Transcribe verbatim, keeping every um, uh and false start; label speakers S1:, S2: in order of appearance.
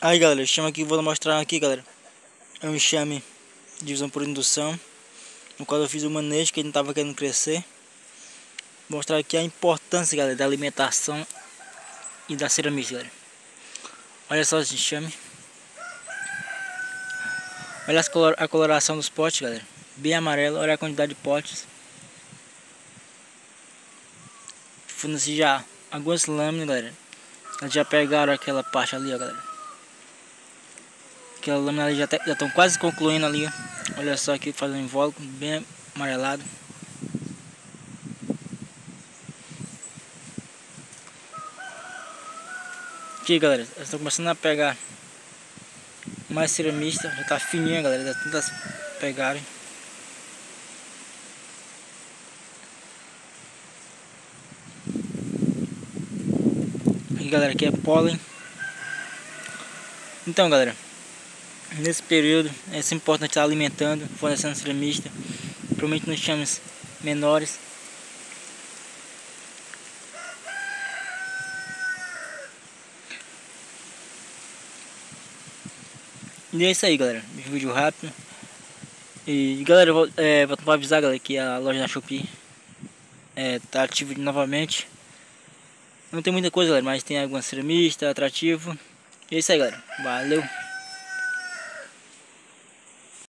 S1: Aí galera, o enxame aqui, vou mostrar aqui galera. É um enxame de divisão por indução, no qual eu fiz o manejo que ele não estava querendo crescer. Vou mostrar aqui a importância galera da alimentação e da ceramista galera. Olha só esse enxame. Olha as color a coloração dos potes galera, bem amarelo. Olha a quantidade de potes. Forneci já algumas lâminas galera. Elas já pegaram aquela parte ali ó galera. Aquela lâmina ali já estão quase concluindo ali, ó. Olha só aqui fazendo um invólucro bem amarelado. Aqui galera, elas estão começando a pegar mais ceramista. Já tá fininha galera, já tantas pegarem. Aqui galera, aqui é pólen. Então galera, nesse período é sempre importante estar alimentando, fornecendo ceramista, principalmente nos enxames menores. E é isso aí galera, vídeo rápido. E galera, eu vou, é, vou avisar galera que a loja da Shopee é, tá ativa novamente. Não tem muita coisa galera, mas tem alguma ceramista, atrativo. E é isso aí galera, valeu!